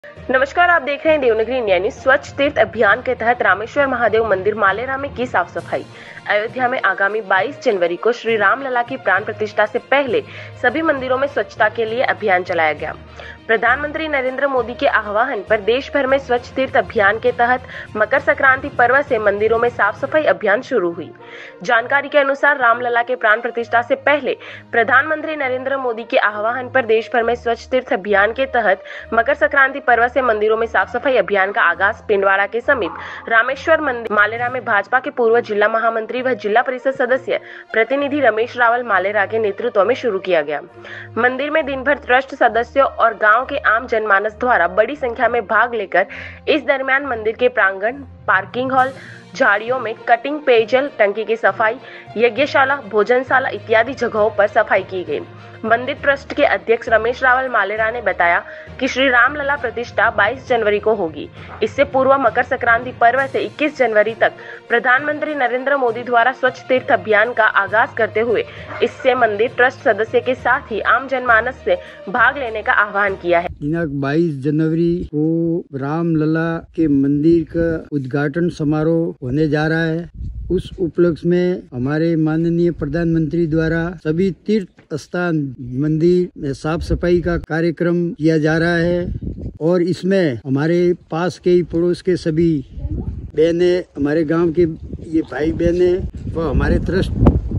नमस्कार, आप देख रहे हैं देवनागरी इंडिया न्यूज। स्वच्छ तीर्थ अभियान के तहत रामेश्वर महादेव मंदिर मालेरा में की साफ सफाई। अयोध्या में आगामी 22 जनवरी को श्री राम लला की प्राण प्रतिष्ठा से पहले सभी मंदिरों में स्वच्छता के लिए अभियान चलाया गया। प्रधानमंत्री नरेंद्र मोदी के आह्वान पर देश भर में स्वच्छ तीर्थ अभियान के तहत मकर संक्रांति पर्व से मंदिरों में साफ सफाई अभियान शुरू हुई। जानकारी के अनुसार रामलला के प्राण प्रतिष्ठा से पहले प्रधानमंत्री नरेंद्र मोदी के आह्वान पर देश भर में स्वच्छ तीर्थ अभियान के तहत मकर संक्रांति पर्व से मंदिरों में साफ सफाई अभियान का आगाज पिंडवाड़ा के समीप रामेश्वर मंदिर मालेरा में भाजपा के पूर्व जिला महामंत्री व जिला परिषद सदस्य प्रतिनिधि रमेश रावल मालेरा के नेतृत्व में शुरू किया गया। मंदिर में दिन भर ट्रस्ट सदस्यों और गांव के आम जनमानस द्वारा बड़ी संख्या में भाग लेकर इस दरमियान मंदिर के प्रांगण, पार्किंग हॉल, झाड़ियों में कटिंग, पेयजल टंकी की सफाई, यज्ञशाला, भोजनशाला इत्यादि जगहों पर सफाई की गई। मंदिर ट्रस्ट के अध्यक्ष रमेश रावल मालेरा ने बताया कि श्री राम लला प्रतिष्ठा 22 जनवरी को होगी। इससे पूर्व मकर संक्रांति पर्व से 21 जनवरी तक प्रधानमंत्री नरेंद्र मोदी द्वारा स्वच्छ तीर्थ अभियान का आगाज करते हुए इससे मंदिर ट्रस्ट सदस्य के साथ ही आम जनमानस से भाग लेने का आह्वान किया है। दिनांक 22 जनवरी को राम लला के मंदिर का उद्घाटन समारोह होने जा रहा है। उस उपलक्ष्य में हमारे माननीय प्रधानमंत्री द्वारा सभी तीर्थ स्थान मंदिर में साफ सफाई का कार्यक्रम किया जा रहा है और इसमें हमारे पास के ही पड़ोस के सभी बहने, हमारे गांव के ये भाई बहने व हमारे ट्रस्ट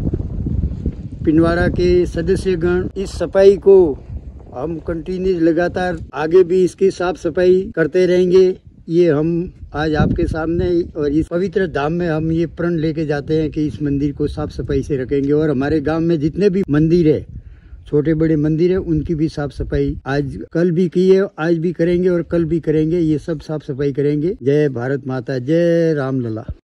पिंडवाड़ा के सदस्यगण इस सफाई को हम कंटिन्यू लगातार आगे भी इसकी साफ सफाई करते रहेंगे। ये हम आज आपके सामने और इस पवित्र धाम में हम ये प्रण लेके जाते हैं कि इस मंदिर को साफ सफाई से रखेंगे और हमारे गांव में जितने भी मंदिर है, छोटे बड़े मंदिर है, उनकी भी साफ सफाई आज कल भी की है, आज भी करेंगे और कल भी करेंगे। ये सब साफ सफाई करेंगे। जय भारत माता, जय राम लला।